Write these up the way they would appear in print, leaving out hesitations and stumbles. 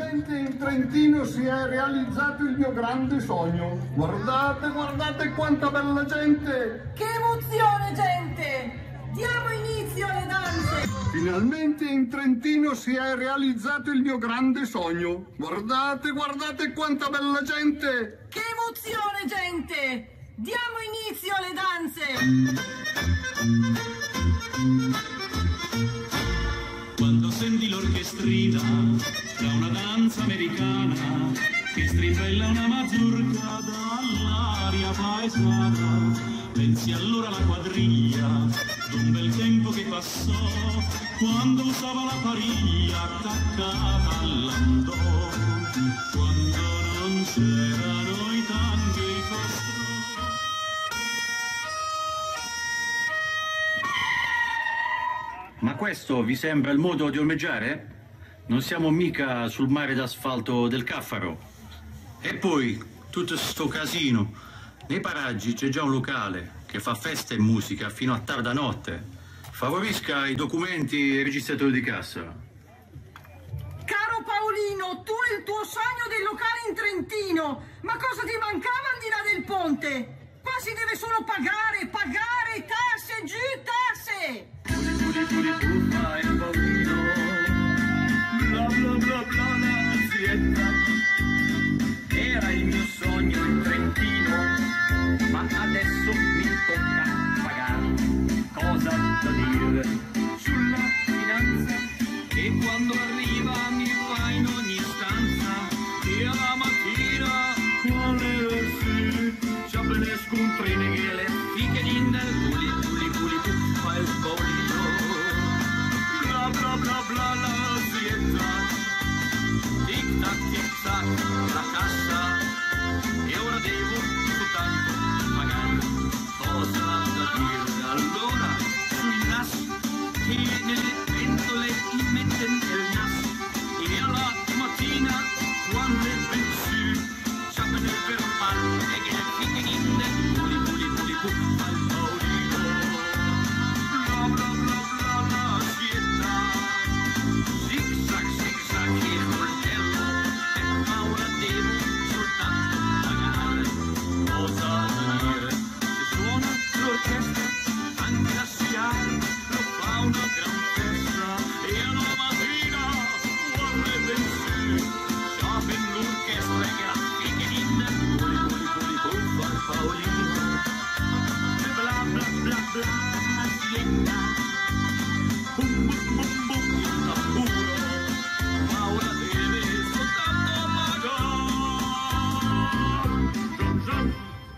Finalmente in Trentino si è realizzato il mio grande sogno. Guardate, guardate quanta bella gente! Che emozione, gente! Diamo inizio alle danze! Finalmente in Trentino si è realizzato il mio grande sogno. Guardate, guardate quanta bella gente! Che emozione, gente! Diamo inizio alle danze! Quando senti l'orchestrina da una danza americana che strimpella una mazurka dall'aria paesana, pensi allora alla quadriglia d'un bel tempo che passò quando usava la pariglia attaccata all'andò, quando non c'erano i tanghi costro. Ma questo vi sembra il modo di ormeggiare? Non siamo mica sul mare d'asfalto del Caffaro. E poi, tutto sto casino. Nei paraggi c'è già un locale che fa festa e musica fino a tarda notte. Favorisca i documenti e i registratori di cassa. Caro Paolino, tu e il tuo sogno del locale in Trentino, ma cosa ti mancava al di là del ponte? Qua si deve solo pagare, tasse, giù tasse! Fuma il bambino, bla bla bla bla l'azienda. Era il mio sogno in Trentino, ma adesso mi tocca pagare. Cosa da dire sulla finanza? E quando arriva mi fa in ogni stanza. E alla mattina quale versi c'appene scontrini che le fighe di nel puli fa il bambino. Bla bla bla l'azienda, tic tac la cassa, e ora devo soltanto pagare. Cosa da dire allora sui NAS che nelle pentole ti metten il NAS, e alla mattina quando è pensi sapene per male e che le fighe in del puli fa il paolino. Bla bla bla bla l'azienda, zigzag il coltello, ma ora devo soltanto pagare. Cosa da dire? Se suona l'orchestra, anche la SIAE lo fa una gran festa, e alla mattina quando è bensì sapen l'orchestra che la figherina puli fa il paolino. Bla bla bla bla l'azienda, bum bum bum bum il tamburo, ma ora deve soltanto pagare.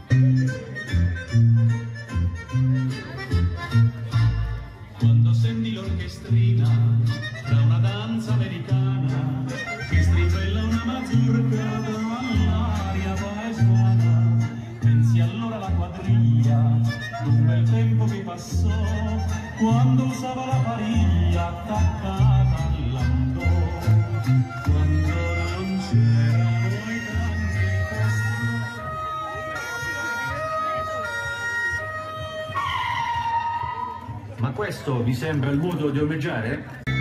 Quando senti l'orchestrina da una danza americana che strimpella una mazurka dall'aria paesana, pensi allora alla quadriglia d'un bel tempo che passò quando usava la pariglia attaccata all'andò, quando non c'erano i tanti costri. Ma questo vi sembra il modo di ormeggiare?